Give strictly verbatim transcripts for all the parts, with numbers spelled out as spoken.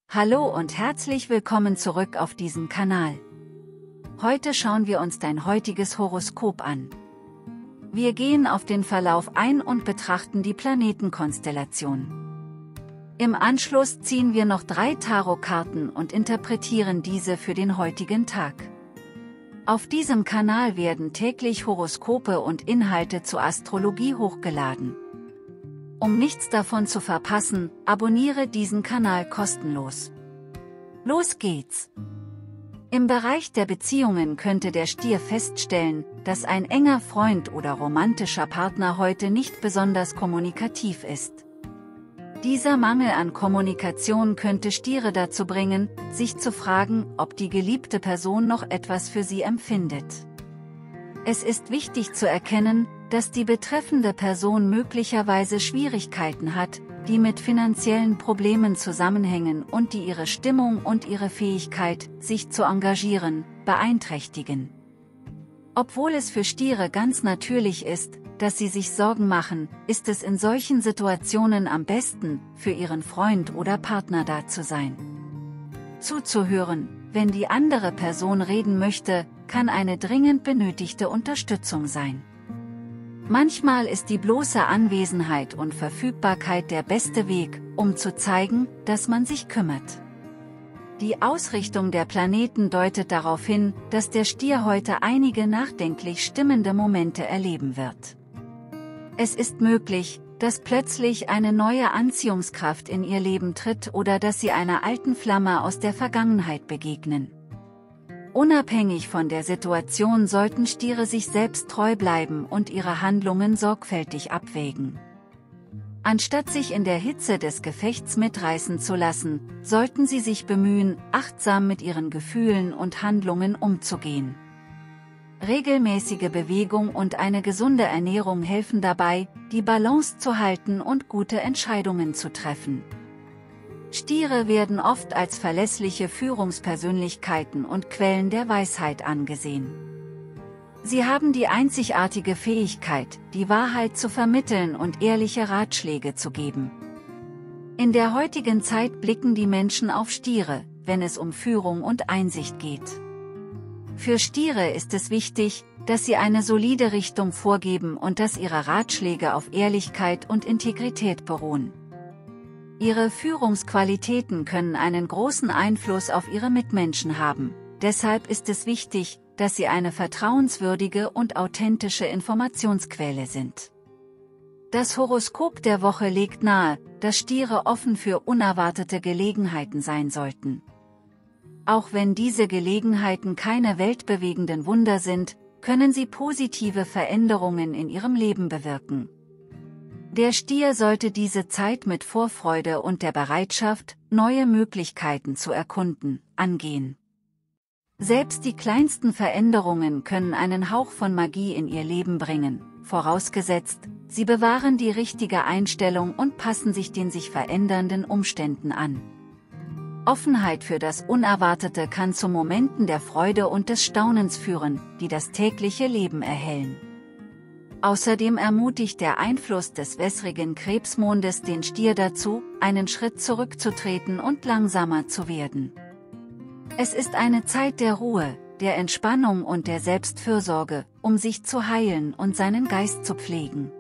Hallo und herzlich willkommen zurück auf diesem Kanal. Heute schauen wir uns dein heutiges Horoskop an. Wir gehen auf den Verlauf ein und betrachten die Planetenkonstellation. Im Anschluss ziehen wir noch drei Tarotkarten und interpretieren diese für den heutigen Tag. Auf diesem Kanal werden täglich Horoskope und Inhalte zur Astrologie hochgeladen. Um nichts davon zu verpassen, abonniere diesen Kanal kostenlos. Los geht's! Im Bereich der Beziehungen könnte der Stier feststellen, dass ein enger Freund oder romantischer Partner heute nicht besonders kommunikativ ist. Dieser Mangel an Kommunikation könnte Stiere dazu bringen, sich zu fragen, ob die geliebte Person noch etwas für sie empfindet. Es ist wichtig zu erkennen, dass die betreffende Person möglicherweise Schwierigkeiten hat, die mit finanziellen Problemen zusammenhängen und die ihre Stimmung und ihre Fähigkeit, sich zu engagieren, beeinträchtigen. Obwohl es für Stiere ganz natürlich ist, dass sie sich Sorgen machen, ist es in solchen Situationen am besten, für ihren Freund oder Partner da zu sein. Zuzuhören, wenn die andere Person reden möchte, kann eine dringend benötigte Unterstützung sein. Manchmal ist die bloße Anwesenheit und Verfügbarkeit der beste Weg, um zu zeigen, dass man sich kümmert. Die Ausrichtung der Planeten deutet darauf hin, dass der Stier heute einige nachdenklich stimmende Momente erleben wird. Es ist möglich, dass plötzlich eine neue Anziehungskraft in ihr Leben tritt oder dass sie einer alten Flamme aus der Vergangenheit begegnen. Unabhängig von der Situation sollten Stiere sich selbst treu bleiben und ihre Handlungen sorgfältig abwägen. Anstatt sich in der Hitze des Gefechts mitreißen zu lassen, sollten sie sich bemühen, achtsam mit ihren Gefühlen und Handlungen umzugehen. Regelmäßige Bewegung und eine gesunde Ernährung helfen dabei, die Balance zu halten und gute Entscheidungen zu treffen. Stiere werden oft als verlässliche Führungspersönlichkeiten und Quellen der Weisheit angesehen. Sie haben die einzigartige Fähigkeit, die Wahrheit zu vermitteln und ehrliche Ratschläge zu geben. In der heutigen Zeit blicken die Menschen auf Stiere, wenn es um Führung und Einsicht geht. Für Stiere ist es wichtig, dass sie eine solide Richtung vorgeben und dass ihre Ratschläge auf Ehrlichkeit und Integrität beruhen. Ihre Führungsqualitäten können einen großen Einfluss auf ihre Mitmenschen haben, deshalb ist es wichtig, dass sie eine vertrauenswürdige und authentische Informationsquelle sind. Das Horoskop der Woche legt nahe, dass Stiere offen für unerwartete Gelegenheiten sein sollten. Auch wenn diese Gelegenheiten keine weltbewegenden Wunder sind, können sie positive Veränderungen in ihrem Leben bewirken. Der Stier sollte diese Zeit mit Vorfreude und der Bereitschaft, neue Möglichkeiten zu erkunden, angehen. Selbst die kleinsten Veränderungen können einen Hauch von Magie in ihr Leben bringen, vorausgesetzt, sie bewahren die richtige Einstellung und passen sich den sich verändernden Umständen an. Offenheit für das Unerwartete kann zu Momenten der Freude und des Staunens führen, die das tägliche Leben erhellen. Außerdem ermutigt der Einfluss des wässrigen Krebsmondes den Stier dazu, einen Schritt zurückzutreten und langsamer zu werden. Es ist eine Zeit der Ruhe, der Entspannung und der Selbstfürsorge, um sich zu heilen und seinen Geist zu pflegen.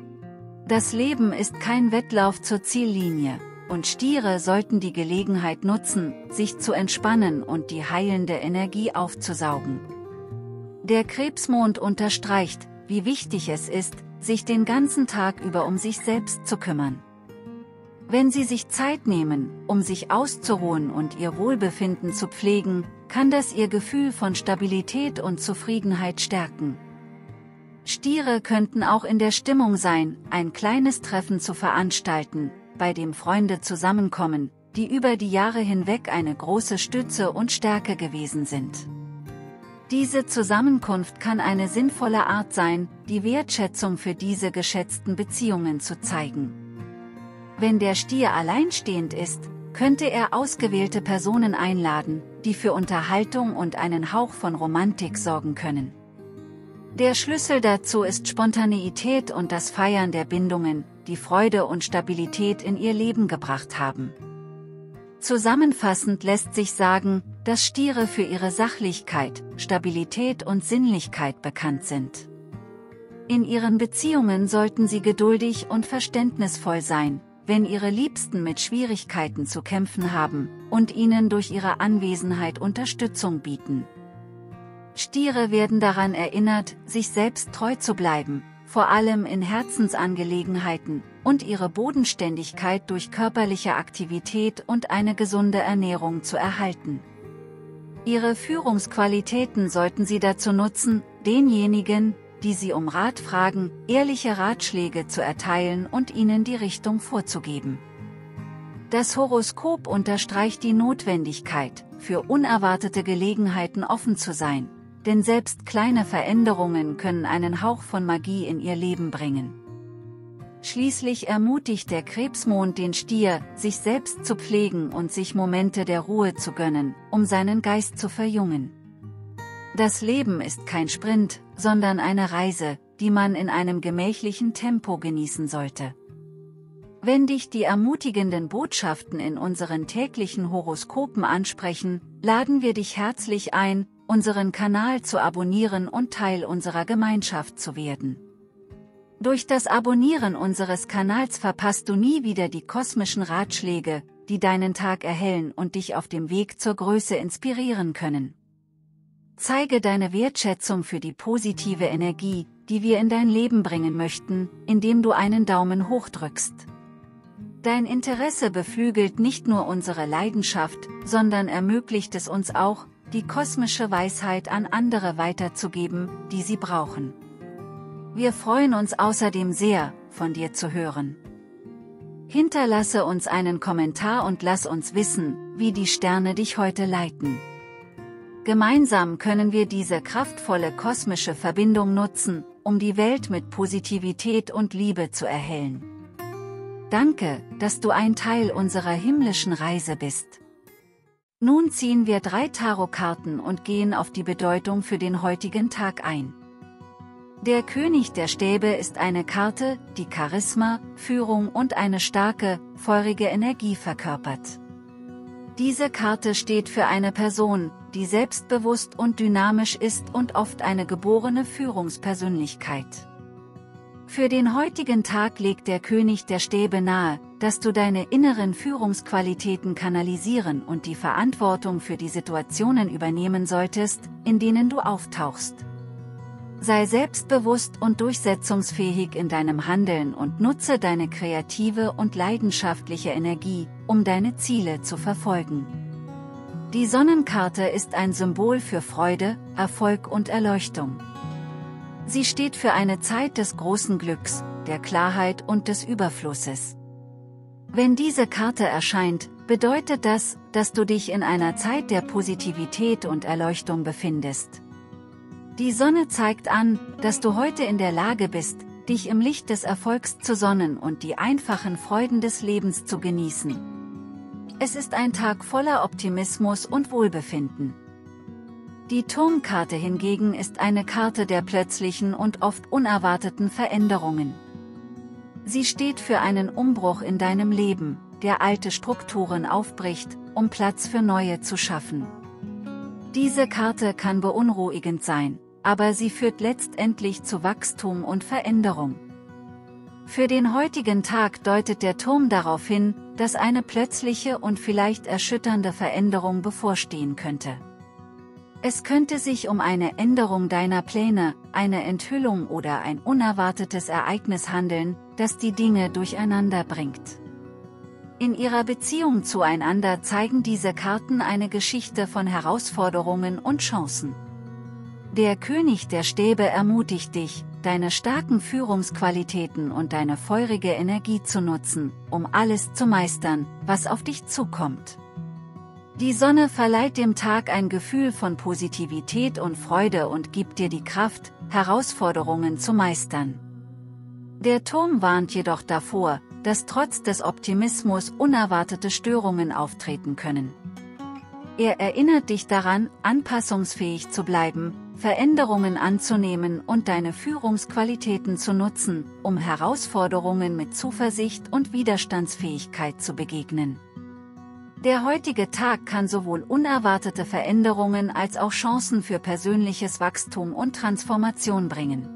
Das Leben ist kein Wettlauf zur Ziellinie, und Stiere sollten die Gelegenheit nutzen, sich zu entspannen und die heilende Energie aufzusaugen. Der Krebsmond unterstreicht, wie wichtig es ist, sich den ganzen Tag über um sich selbst zu kümmern. Wenn Sie sich Zeit nehmen, um sich auszuruhen und Ihr Wohlbefinden zu pflegen, kann das Ihr Gefühl von Stabilität und Zufriedenheit stärken. Stiere könnten auch in der Stimmung sein, ein kleines Treffen zu veranstalten, bei dem Freunde zusammenkommen, die über die Jahre hinweg eine große Stütze und Stärke gewesen sind. Diese Zusammenkunft kann eine sinnvolle Art sein, die Wertschätzung für diese geschätzten Beziehungen zu zeigen. Wenn der Stier alleinstehend ist, könnte er ausgewählte Personen einladen, die für Unterhaltung und einen Hauch von Romantik sorgen können. Der Schlüssel dazu ist Spontaneität und das Feiern der Bindungen, die Freude und Stabilität in ihr Leben gebracht haben. Zusammenfassend lässt sich sagen, dass Stiere für ihre Sachlichkeit, Stabilität und Sinnlichkeit bekannt sind. In ihren Beziehungen sollten sie geduldig und verständnisvoll sein, wenn ihre Liebsten mit Schwierigkeiten zu kämpfen haben, und ihnen durch ihre Anwesenheit Unterstützung bieten. Stiere werden daran erinnert, sich selbst treu zu bleiben, vor allem in Herzensangelegenheiten, und ihre Bodenständigkeit durch körperliche Aktivität und eine gesunde Ernährung zu erhalten. Ihre Führungsqualitäten sollten sie dazu nutzen, denjenigen, die sie um Rat fragen, ehrliche Ratschläge zu erteilen und ihnen die Richtung vorzugeben. Das Horoskop unterstreicht die Notwendigkeit, für unerwartete Gelegenheiten offen zu sein, denn selbst kleine Veränderungen können einen Hauch von Magie in ihr Leben bringen. Schließlich ermutigt der Krebsmond den Stier, sich selbst zu pflegen und sich Momente der Ruhe zu gönnen, um seinen Geist zu verjüngen. Das Leben ist kein Sprint, sondern eine Reise, die man in einem gemächlichen Tempo genießen sollte. Wenn dich die ermutigenden Botschaften in unseren täglichen Horoskopen ansprechen, laden wir dich herzlich ein, unseren Kanal zu abonnieren und Teil unserer Gemeinschaft zu werden. Durch das Abonnieren unseres Kanals verpasst du nie wieder die kosmischen Ratschläge, die deinen Tag erhellen und dich auf dem Weg zur Größe inspirieren können. Zeige deine Wertschätzung für die positive Energie, die wir in dein Leben bringen möchten, indem du einen Daumen hoch drückst. Dein Interesse beflügelt nicht nur unsere Leidenschaft, sondern ermöglicht es uns auch, die kosmische Weisheit an andere weiterzugeben, die sie brauchen. Wir freuen uns außerdem sehr, von dir zu hören. Hinterlasse uns einen Kommentar und lass uns wissen, wie die Sterne dich heute leiten. Gemeinsam können wir diese kraftvolle kosmische Verbindung nutzen, um die Welt mit Positivität und Liebe zu erhellen. Danke, dass du ein Teil unserer himmlischen Reise bist. Nun ziehen wir drei Tarotkarten und gehen auf die Bedeutung für den heutigen Tag ein. Der König der Stäbe ist eine Karte, die Charisma, Führung und eine starke, feurige Energie verkörpert. Diese Karte steht für eine Person, die selbstbewusst und dynamisch ist und oft eine geborene Führungspersönlichkeit. Für den heutigen Tag legt der König der Stäbe nahe, dass du deine inneren Führungsqualitäten kanalisieren und die Verantwortung für die Situationen übernehmen solltest, in denen du auftauchst. Sei selbstbewusst und durchsetzungsfähig in deinem Handeln und nutze deine kreative und leidenschaftliche Energie, um deine Ziele zu verfolgen. Die Sonnenkarte ist ein Symbol für Freude, Erfolg und Erleuchtung. Sie steht für eine Zeit des großen Glücks, der Klarheit und des Überflusses. Wenn diese Karte erscheint, bedeutet das, dass du dich in einer Zeit der Positivität und Erleuchtung befindest. Die Sonne zeigt an, dass du heute in der Lage bist, dich im Licht des Erfolgs zu sonnen und die einfachen Freuden des Lebens zu genießen. Es ist ein Tag voller Optimismus und Wohlbefinden. Die Turmkarte hingegen ist eine Karte der plötzlichen und oft unerwarteten Veränderungen. Sie steht für einen Umbruch in deinem Leben, der alte Strukturen aufbricht, um Platz für neue zu schaffen. Diese Karte kann beunruhigend sein, aber sie führt letztendlich zu Wachstum und Veränderung. Für den heutigen Tag deutet der Turm darauf hin, dass eine plötzliche und vielleicht erschütternde Veränderung bevorstehen könnte. Es könnte sich um eine Änderung deiner Pläne, eine Enthüllung oder ein unerwartetes Ereignis handeln, das die Dinge durcheinander bringt. In ihrer Beziehung zueinander zeigen diese Karten eine Geschichte von Herausforderungen und Chancen. Der König der Stäbe ermutigt dich, deine starken Führungsqualitäten und deine feurige Energie zu nutzen, um alles zu meistern, was auf dich zukommt. Die Sonne verleiht dem Tag ein Gefühl von Positivität und Freude und gibt dir die Kraft, Herausforderungen zu meistern. Der Turm warnt jedoch davor, dass trotz des Optimismus unerwartete Störungen auftreten können. Er erinnert dich daran, anpassungsfähig zu bleiben, Veränderungen anzunehmen und deine Führungsqualitäten zu nutzen, um Herausforderungen mit Zuversicht und Widerstandsfähigkeit zu begegnen. Der heutige Tag kann sowohl unerwartete Veränderungen als auch Chancen für persönliches Wachstum und Transformation bringen.